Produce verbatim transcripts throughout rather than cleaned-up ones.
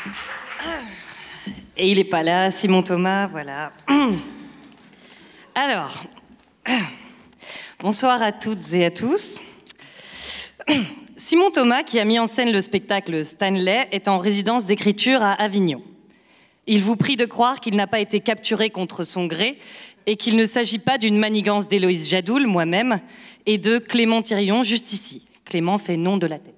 Et il n'est pas là, Simon Thomas, voilà. Alors, bonsoir à toutes et à tous. Simon Thomas, qui a mis en scène le spectacle Stanley, est en résidence d'écriture à Avignon. Il vous prie de croire qu'il n'a pas été capturé contre son gré et qu'il ne s'agit pas d'une manigance d'Héloïse Jadoul, moi-même, et de Clément Thirion, juste ici. Clément fait nom de la tête.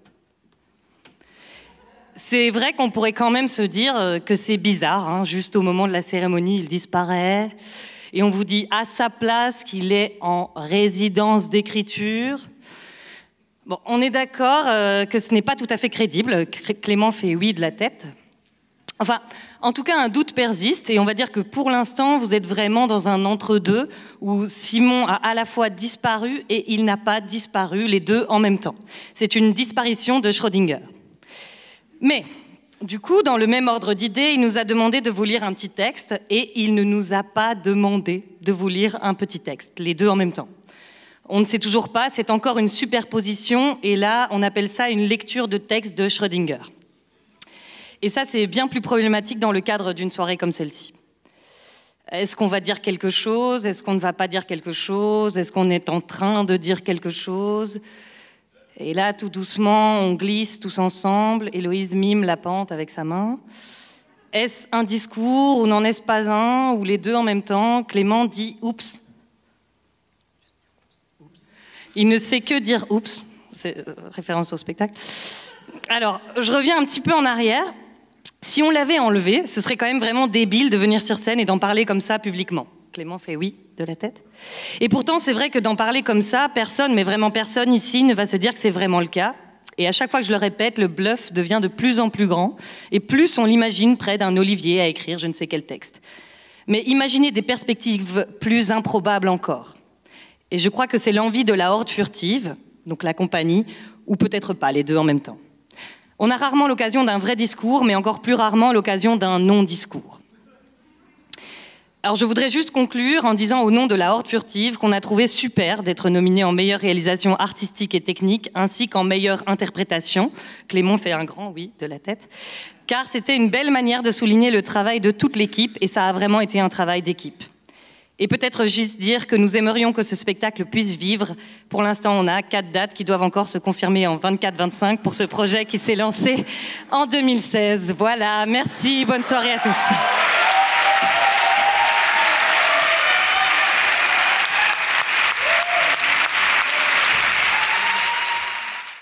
C'est vrai qu'on pourrait quand même se dire que c'est bizarre, hein, juste au moment de la cérémonie, il disparaît, et on vous dit à sa place qu'il est en résidence d'écriture. Bon, on est d'accord euh, que ce n'est pas tout à fait crédible, Clément fait oui de la tête. Enfin, en tout cas, un doute persiste, et on va dire que pour l'instant, vous êtes vraiment dans un entre-deux, où Simon a à la fois disparu et il n'a pas disparu, les deux en même temps. C'est une disparition de Schrödinger. Mais, du coup, dans le même ordre d'idées, il nous a demandé de vous lire un petit texte et il ne nous a pas demandé de vous lire un petit texte, les deux en même temps. On ne sait toujours pas, c'est encore une superposition et là, on appelle ça une lecture de texte de Schrödinger. Et ça, c'est bien plus problématique dans le cadre d'une soirée comme celle-ci. Est-ce qu'on va dire quelque chose? Est-ce qu'on ne va pas dire quelque chose? Est-ce qu'on est en train de dire quelque chose? Et là, tout doucement, on glisse tous ensemble. Héloïse mime la pente avec sa main. Est-ce un discours ou n'en est-ce pas un? Ou les deux en même temps? Clément dit « oups ». Il ne sait que dire « oups ». C'est euh, référence au spectacle. Alors, je reviens un petit peu en arrière. Si on l'avait enlevé, ce serait quand même vraiment débile de venir sur scène et d'en parler comme ça publiquement. Clément fait oui de la tête. Et pourtant, c'est vrai que d'en parler comme ça, personne, mais vraiment personne ici, ne va se dire que c'est vraiment le cas. Et à chaque fois que je le répète, le bluff devient de plus en plus grand. Et plus on l'imagine près d'un Olivier à écrire je ne sais quel texte. Mais imaginez des perspectives plus improbables encore. Et je crois que c'est l'envie de la horde furtive, donc la compagnie, ou peut-être pas, les deux en même temps. On a rarement l'occasion d'un vrai discours, mais encore plus rarement l'occasion d'un non-discours. Alors je voudrais juste conclure en disant au nom de la horde furtive qu'on a trouvé super d'être nominé en meilleure réalisation artistique et technique, ainsi qu'en meilleure interprétation. Clément fait un grand oui de la tête. Car c'était une belle manière de souligner le travail de toute l'équipe, et ça a vraiment été un travail d'équipe. Et peut-être juste dire que nous aimerions que ce spectacle puisse vivre. Pour l'instant, on a quatre dates qui doivent encore se confirmer en vingt-quatre vingt-cinq pour ce projet qui s'est lancé en deux mille seize. Voilà, merci, bonne soirée à tous.